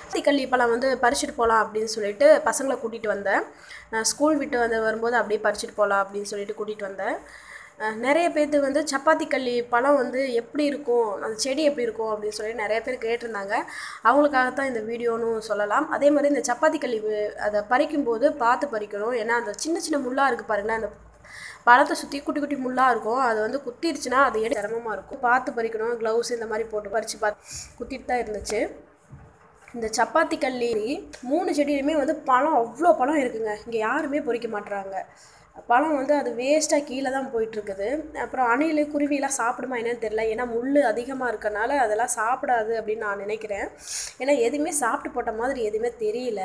கள்ளி பழம் வந்து பறிச்சுட்டு போகலாம் அப்படின்னு சொல்லிட்டு பசங்களை கூட்டிகிட்டு வந்தேன். ஸ்கூல் விட்டு வரும்போது அப்படியே பறிச்சுட்டு போகலாம் அப்படின்னு சொல்லிட்டு கூட்டிகிட்டு வந்தேன். நிறைய பேர்த்து வந்து சப்பாத்தி கள்ளி பழம் வந்து எப்படி இருக்கும், அந்த செடி எப்படி இருக்கும் அப்படின்னு சொல்லி நிறைய பேர் கேட்டிருந்தாங்க. அவங்களுக்காகத்தான் இந்த வீடியோன்னு சொல்லலாம். அதே மாதிரி இந்த சப்பாத்தி கள்ளி அதை பறிக்கும்போது பார்த்து பறிக்கணும். ஏன்னா அந்த சின்ன சின்ன முள்ளாக இருக்குது பாருங்களேன், அந்த பழத்தை சுற்றி குட்டி குட்டி முள்ளாக இருக்கும். அது வந்து குத்திடுச்சுன்னா அது எடுக்க சிரமமாக இருக்கும். பார்த்து பறிக்கணும். க்ளவுஸ் இந்த மாதிரி போட்டு பறித்து குத்திட்டு தான் இருந்துச்சு. இந்த சப்பாத்தி கள்ளி 3 செடியிலுமே வந்து பழம் அவ்வளோ பழம் இருக்குங்க. இங்கே யாருமே பொறிக்க மாட்டுறாங்க. பழம் வந்து அது வேஸ்ட்டாக கீழே தான் போயிட்டுருக்குது. அப்புறம் அணில் குருவிலாம் சாப்பிடுமா என்னன்னு தெரில. ஏன்னா முள் அதிகமாக இருக்கனால அதெல்லாம் சாப்பிடாது அப்படின்னு நான் நினைக்கிறேன். ஏன்னா எதுவுமே சாப்பிட்டு போட்ட மாதிரி எதுவுமே தெரியல.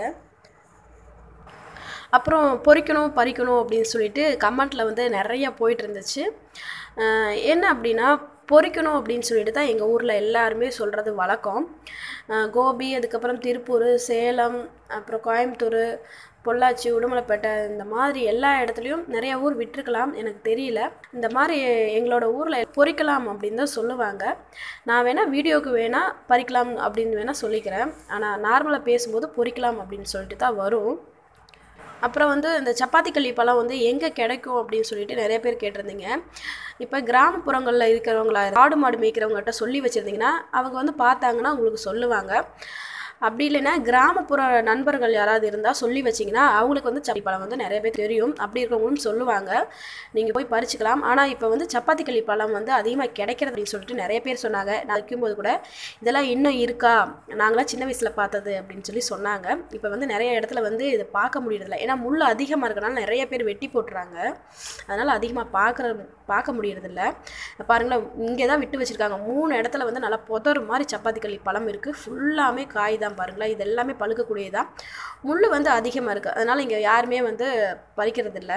அப்புறம் பொறிக்கணும் பறிக்கணும் அப்படின்னு சொல்லிட்டு கமெண்ட்டில் வந்து நிறையா போயிட்டு இருந்துச்சு. என்ன அப்படின்னா, பொறிக்கணும் அப்படின்னு சொல்லிட்டு தான் எங்கள் ஊரில் எல்லாருமே சொல்கிறது வழக்கம். கோபி, அதுக்கப்புறம் திருப்பூர், சேலம், அப்புறம் கோயம்புத்தூர், பொள்ளாச்சி, உடுமலைப்பேட்டை, இந்த மாதிரி எல்லா இடத்துலையும் நிறைய ஊர் விட்டுருக்கலாம், எனக்கு தெரியல. இந்த மாதிரி எங்களோட ஊரில் பொறிக்கலாம் அப்படின்னு தான் சொல்லுவாங்க. நான் வேணால் வீடியோவுக்கு வேணால் பறிக்கலாம் அப்படின்னு வேணால் சொல்லிக்கிறேன். ஆனால் நார்மலாக பேசும்போது பொறிக்கலாம் அப்படின்னு சொல்லிட்டு தான் வரும். அப்புறம் வந்து இந்த சப்பாத்தி கள்ளி பழம் வந்து எங்கே கிடைக்கும் அப்படின்னு சொல்லிட்டு நிறைய பேர் கேட்டிருந்தீங்க. இப்போ கிராமப்புறங்களில் இருக்கிறவங்களா, ஆடு மாடு மேய்க்கிறவங்ககிட்ட சொல்லி வச்சுருந்தீங்கன்னா அவங்க வந்து பார்த்தாங்கன்னா உங்களுக்கு சொல்லுவாங்க. அப்படி இல்லைன்னா கிராமப்புற நண்பர்கள் யாராவது இருந்தால் சொல்லி வச்சிங்கன்னா அவங்களுக்கு வந்து சப்பாத்தி பழம் வந்து நிறைய பேர் தெரியும். அப்படி இருக்கிறவங்களும் சொல்லுவாங்க, நீங்கள் போய் பறிச்சுக்கலாம். ஆனால் இப்போ வந்து சப்பாத்தி கள்ளி பழம் வந்து அதிகமாக கிடைக்கிறது அப்படின்னு சொல்லிட்டு நிறைய பேர் சொன்னாங்க. நான் வைக்கும்போது கூட இதெல்லாம் இன்னும் இருக்கா, நாங்களாம் சின்ன வயசில் பார்த்தது அப்படின்னு சொல்லி சொன்னாங்க. இப்போ வந்து நிறைய இடத்துல வந்து இதை பார்க்க முடியறதில்ல. ஏன்னா முள் அதிகமாக இருக்கனால நிறைய பேர் வெட்டி போட்டுறாங்க. அதனால் அதிகமாக பார்க்க முடியறதில்ல. பாருங்களேன், இங்கே தான் விட்டு வச்சுருக்காங்க. 3 இடத்துல வந்து நல்லா புதர் மாதிரி சப்பாத்தி கள்ளி பழம் இருக்குது. ஃபுல்லாமே காய் தான் பாருங்களேன். இது எல்லாமே பழுக்கக்கூடியதான். முள் வந்து அதிகமாக இருக்குது. அதனால் இங்கே யாருமே வந்து பறிக்கிறதில்ல.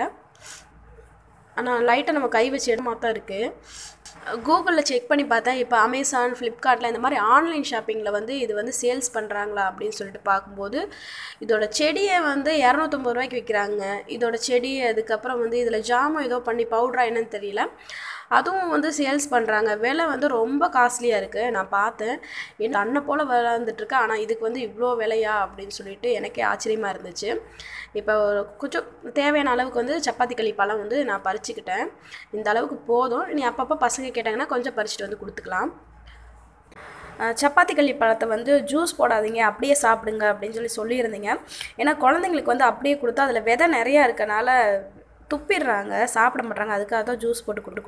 ஆனால் லைட்டாக நம்ம கை வச்சு இடமா தான் இருக்குது. கூகுளில் செக் பண்ணி பார்த்தேன். இப்போ அமேசான், ஃப்ளிப்கார்ட்டில் இந்த மாதிரி ஆன்லைன் ஷாப்பிங்கில் வந்து இது வந்து சேல்ஸ் பண்ணுறாங்களா அப்படின்னு சொல்லிட்டு பார்க்கும்போது இதோட செடியை வந்து 250 ரூபாய்க்கு விற்கிறாங்க. இதோட செடி, அதுக்கப்புறம் வந்து இதில் ஜாமும் ஏதோ பண்ணி பவுட்ரா என்னன்னு தெரியல, அதுவும் வந்து சேல்ஸ் பண்ணுறாங்க. விலை வந்து ரொம்ப காஸ்ட்லியாக இருக்குது. நான் பார்த்தேன், என் அண்ணன் போல் விளாண்டுட்டுருக்கு. ஆனால் இதுக்கு வந்து இவ்வளோ விலையா அப்படின்னு சொல்லிட்டு எனக்கே ஆச்சரியமாக இருந்துச்சு. இப்போ கொஞ்சம் தேவையான அளவுக்கு வந்து சப்பாத்தி கள்ளி பழம் வந்து நான் பறிச்சுக்கிட்டேன். இந்த அளவுக்கு போதும். நீ அப்பப்போ பசங்க கேட்டாங்கன்னா கொஞ்சம் பறிச்சுட்டு வந்து கொடுத்துக்கலாம். சப்பாத்தி கள்ளி பழத்தை வந்து ஜூஸ் போடாதீங்க, அப்படியே சாப்பிடுங்க அப்படின்னு சொல்லியிருந்தீங்க. ஏன்னா குழந்தைங்களுக்கு வந்து அப்படியே கொடுத்தா அதில் விதை நிறையா இருக்கனால துப்பிடுறாங்க, சாப்பிட மாட்டாங்க. அதுக்காக தான் ஜூஸ் போட்டு